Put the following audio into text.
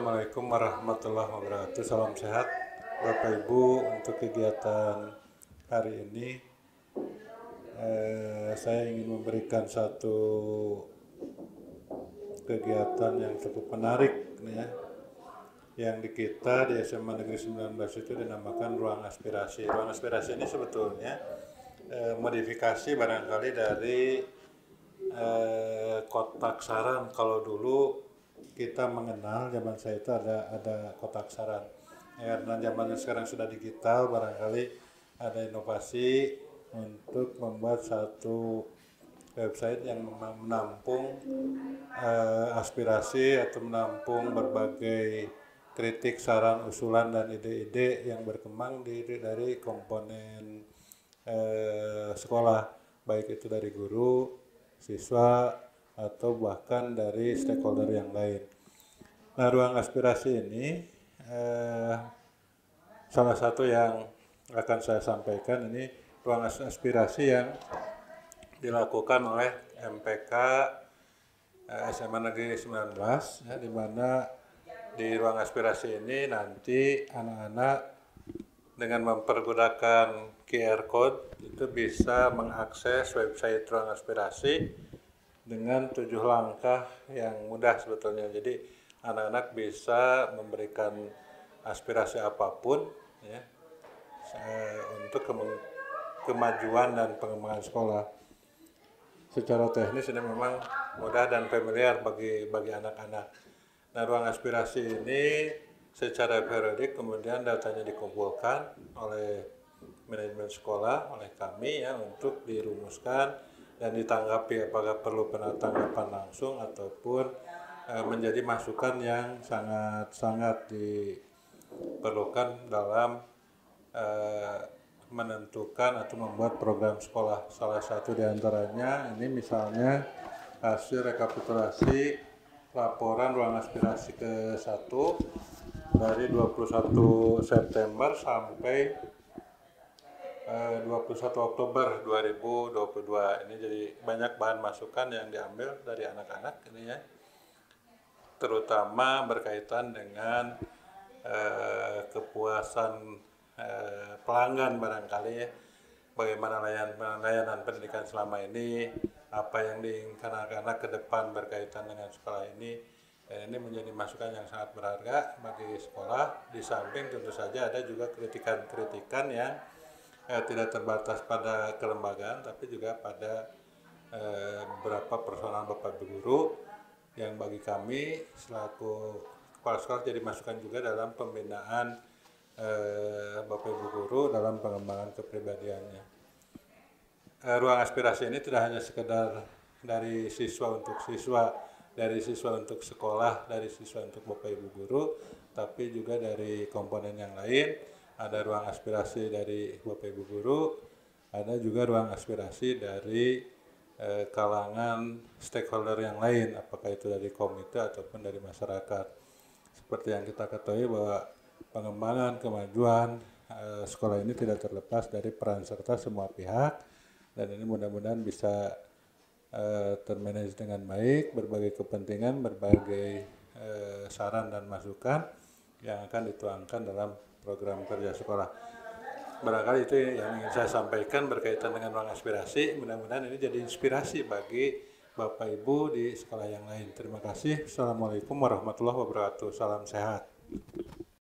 Assalamualaikum warahmatullahi wabarakatuh. Salam sehat Bapak Ibu. Untuk kegiatan hari ini saya ingin memberikan satu kegiatan yang cukup menarik ya, yang di kita di SMA Negeri 19 itu dinamakan ruang aspirasi. Ruang aspirasi ini sebetulnya modifikasi barangkali dari kotak saran. Kalau dulu kita mengenal, zaman saya itu ada kotak saran ya, karena zaman sekarang sudah digital, barangkali ada inovasi untuk membuat satu website yang menampung aspirasi atau menampung berbagai kritik, saran, usulan, dan ide-ide yang berkembang dari komponen sekolah, baik itu dari guru, siswa, atau bahkan dari stakeholder yang lain. Nah, ruang aspirasi ini salah satu yang akan saya sampaikan, ini ruang aspirasi yang dilakukan oleh MPK SMA Negeri 19 ya, di mana di ruang aspirasi ini nanti anak-anak dengan mempergunakan QR code itu bisa mengakses website ruang aspirasi dengan 7 langkah yang mudah sebetulnya. Jadi anak-anak bisa memberikan aspirasi apapun ya, untuk kemajuan dan pengembangan sekolah. Secara teknis ini memang mudah dan familiar bagi anak-anak. Nah, ruang aspirasi ini secara periodik kemudian datanya dikumpulkan oleh manajemen sekolah, oleh kami ya, untuk dirumuskan dan ditanggapi apakah perlu penanggapan langsung ataupun menjadi masukan yang sangat diperlukan dalam menentukan atau membuat program sekolah. Salah satu diantaranya ini misalnya hasil rekapitulasi laporan ruang aspirasi ke-1 dari 21 September sampai 21 Oktober 2022. Ini jadi banyak bahan masukan yang diambil dari anak-anak ini ya, terutama berkaitan dengan kepuasan pelanggan barangkali ya, bagaimana layanan pendidikan selama ini, apa yang diinginkan anak-anak ke depan berkaitan dengan sekolah ini. Ini menjadi masukan yang sangat berharga bagi sekolah. Di samping tentu saja ada juga kritikan-kritikan yang tidak terbatas pada kelembagaan, tapi juga pada beberapa personal Bapak Ibu guru yang bagi kami selaku kepala sekolah jadi masukan juga dalam pembinaan Bapak Ibu guru dalam pengembangan kepribadiannya. Ruang aspirasi ini tidak hanya sekedar dari siswa untuk siswa, dari siswa untuk sekolah, dari siswa untuk Bapak Ibu guru, tapi juga dari komponen yang lain. Ada ruang aspirasi dari Bapak Ibu guru, ada juga ruang aspirasi dari kalangan stakeholder yang lain, apakah itu dari komite ataupun dari masyarakat. Seperti yang kita ketahui bahwa pengembangan kemajuan sekolah ini tidak terlepas dari peran serta semua pihak, dan ini mudah-mudahan bisa termanage dengan baik, berbagai kepentingan, berbagai saran dan masukan yang akan dituangkan dalam program kerja sekolah. Barangkali itu yang ingin saya sampaikan berkaitan dengan ruang aspirasi. Mudah-mudahan ini jadi inspirasi bagi Bapak Ibu di sekolah yang lain. Terima kasih. Assalamualaikum warahmatullahi wabarakatuh. Salam sehat.